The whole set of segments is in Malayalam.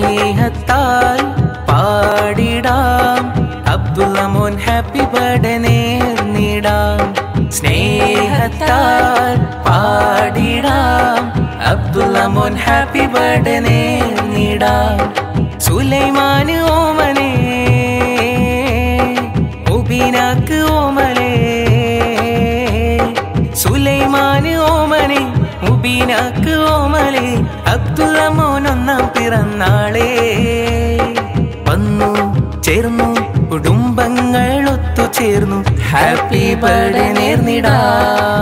സ്നേഹത്താൽ പാടിടാം അബ്ദുള്ള മോൻ ഹാപ്പി ബർത്ത്ഡേ നേർന്നിടാം സ്നേഹത്താൽ പാടിടാം അബ്ദുള്ള മോൻ ഹാപ്പി ബർത്ത്ഡേ നേർന്നിടാം സുലൈമാൻ ഓമനെ മുബീനാക്ക് ഓമലേ സുലൈമാൻ ഓമനെ മുബീനാക്ക് ഓമലേ അബ്ദുള്ള മോൻ ഒന്നാം പിറന്നാളേ വന്നു ചേർന്നു കുടുംബങ്ങൾ ഒത്തുചേർന്നു ഹാപ്പി ബർത്ത്ഡേ നേർന്നിടാം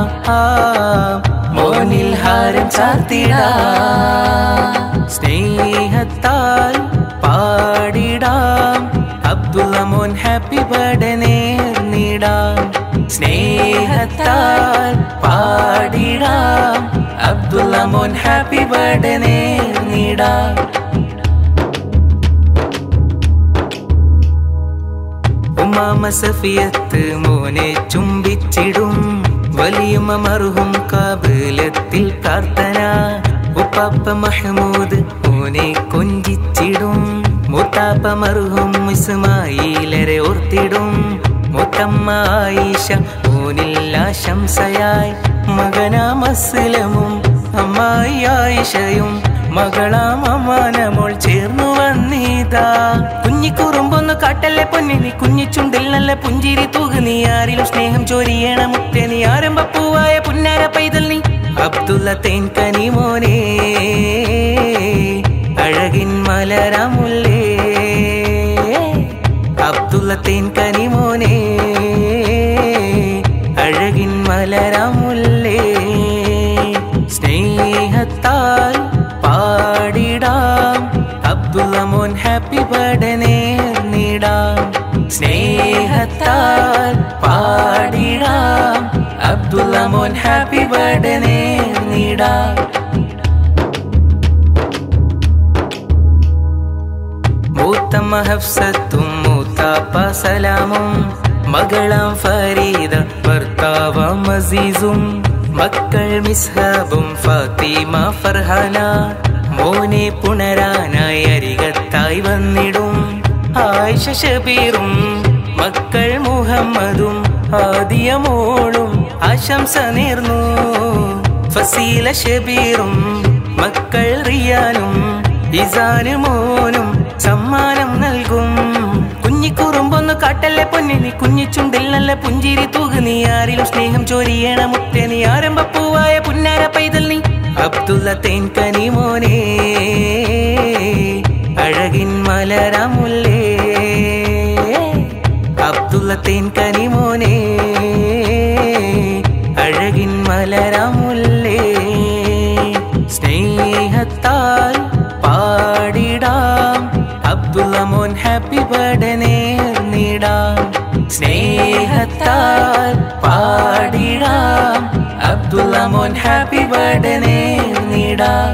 മോനിൽ ഹാരം ചാർത്തിടാം സ്നേഹത്താൽ പാടിടാം അബ്ദുള്ള മോൻ ഹാപ്പി ബർത്ത്ഡേ നേർന്നിടാം സ്നേഹത്താൽ പാടിടാം അബ്ദുള്ള മോൻ ഹാപ്പി ബർത്ത്ഡേ നേർന്നിടാം ഉമ്മാമ സഫിയത്ത് മോനെ ചുംബിച്ചിടും വലിയുമ്മ മർഹൂം കാബിലത്തിൽ പ്രാർത്ഥന ഉപ്പാപ്പ മഹ്മൂദ് മോനെ കൊഞ്ചിച്ചിടും മുത്താപ്പ മർഹൂം ഇസ്മായിലരെ ഓർത്തിടും മുത്തമ്മ ആയിഷ മോനിൽ ആശംസയായി മകനാം അസ്ലമും അമ്മായി ആയിഷയും മകളാം അമ്മാനമോൾ ചേർന്നു വന്നീതാ കുഞ്ഞിക്കുറുമ്പൊന്ന് കാട്ടല്ലേ പൊന്നെ നീ കുഞ്ഞിച്ചുണ്ടിൽ നല്ല പുഞ്ചിരി തൂക് നീ ആരിലും സ്നേഹം ചോരിയണ മുത്തേ നീ ആരംഭപ്പൂവായ പുന്നാര പൈതൽ നീ അബ്ദുള്ള തേൻകനി മോനെ അഴകിൻ മലരാമുല്ലേ അബ്ദുള്ള തേൻകനി മോനെ അഴകിൻ മലരാമുല്ലേ സ്നേഹത്താൽ പാടിടാം അബ്ദുള്ള മോൻ ഹാപ്പി ബർത്ത്ഡേ നേർന്നിടാം സ്നേഹത്താൽ പാടിടാം അബ്ദുള്ള മോൻ ഹാപ്പി ബർത്ത്ഡേ നേർന്നിടാം മൂത്തമ്മ ഹഫ്സത്തും മൂത്താപ്പ സലാമും മകളാം ഫരീദ ഭർത്താവാം അസീസും മക്കൾ മിസ്ഹബും ഫാത്തിമ ഫർഹാന മോനെ പുണരാനായി അരികത്തായി വന്നിടും ആയിഷ ഷബീറും മക്കൾ മുഹമ്മദും ആദിയ മോളും ആശംസ നേർന്നു ഫസീല ഷബീറും മക്കൾ റിയാനും ഇസാന് മോനും സമ്മാനം നൽകും കുഞ്ഞിക്കുറുമ്പൊന്ന് കാട്ടല്ലേ പൊന്നെ നീ കുഞ്ഞിച്ചുണ്ടിൽ നല്ല പുഞ്ചിരി തൂക് നീ ആരിലും സ്നേഹം ചോരിയണ മുത്തേ നീ ആരംഭപ്പൂവായ പുന്നാര പൈതൽ നീ അബ്ദുള്ള തേൻകനി മോനെ അഴകിൻ മലരാമുല്ലേ അബ്ദുള്ള തേൻകനി മോനെ അഴകിൻ മലരാമുല്ലേ സ്നേഹത്താൽ പാടിടാം അബ്ദുള്ള മോൻ ഹാപ്പി ബർത്ത്ഡേ നേർന്നിടാം സ്നേഹത്താൽ പാടിടാം അബ്ദുള്ള മോൻ ഹാപ്പി ബർത്ത്ഡേ നേർന്നിടാം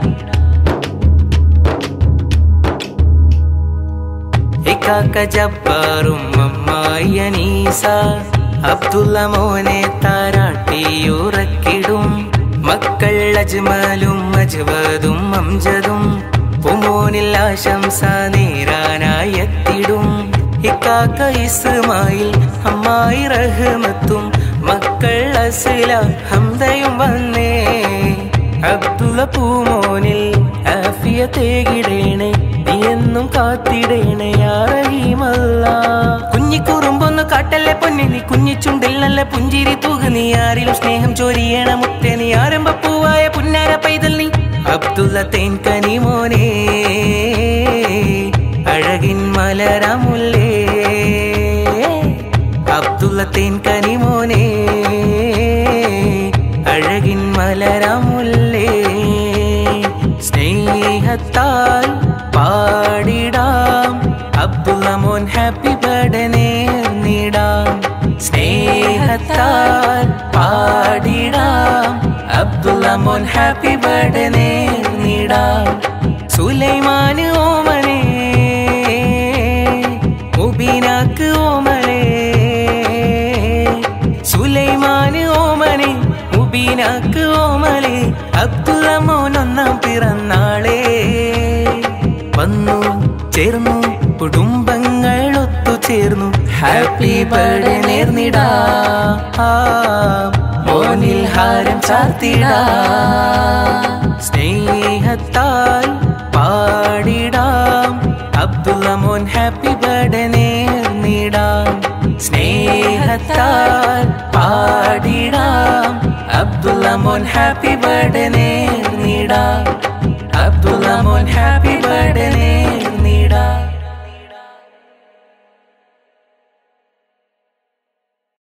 ഇക്കാക്ക ജബ്ബാറും അമ്മായി അനീസ അബ്ദുള്ള മോനെ താരാട്ടിയുറക്കിടും മക്കൾ അജ്മലും അജ്വദും അംജദും പൂമോനിൽ ആശംസ നേരാനായി എത്തിടും ഇക്കാക്ക ഇസ്മായിൽ അമ്മായി റഹ്മത്തും മക്കൾ അസ്ല ഹംദയും വന്നേ അബ്ദുള്ള പൂമോനിൽ ആഫിയത്തേകിടേണേ നീ എന്നും കാത്തിടേണേ യാ റഹീമല്ലാ കുഞ്ഞിക്കുറുമ്പൊന്ന് കാട്ടല്ലേ പൊന്നെ നീ കുഞ്ഞിച്ചുണ്ടിൽ നല്ല പുഞ്ചിരി തൂക് നീ ആരിലും സ്നേഹം ചോരിയണ മുത്തേ നീ ആരംഭപ്പൂവായ പുന്നാര പൈതൽ നീ അബ്ദുള്ള തേൻകനി മോനെ അഴകിൻ മലരാമുല്ലേ അബ്ദുള്ള തേൻകനി മോനെ അഴകിൻ മലരാമുല്ലേ സ്നേഹത്താൽ പാടിടാം അബ്ദുള്ള മോൻ ഹാപ്പി ബർത്ത്ഡേ നേർന്നിടാം സ്നേഹത്താൽ പാടിടാം അബ്ദുള്ള മോൻ ഹാപ്പി ബർത്ത്ഡേ നേർന്നിടാം സുലൈമാൻ ഓമനെ മുബീനാക്ക് ഓമലേ സുലൈമാൻ ഓമനെ മുബീനാക്ക് ഓമലേ അബ്ദുള്ള മോൻ ഒന്നാം പിറന്നാളേ വന്നു ബർത്ത്ഡേ നേർന്നിടാ മോനിൽ ഹാരം ചാർത്തിടാ സ്നേഹത്താൽ പാടിടാം അബ്ദുള്ള മോൻ ഹാപ്പി ബർത്ത്ഡേ നേർന്നിടാം സ്നേഹത്താൽ പാടിടാം അബ്ദുള്ള മോൻ ഹാപ്പി ബർത്ത്ഡേ നേർന്നിടാം അബ്ദുള്ള മോൻ ഹാപ്പി ബർത്ത്ഡേ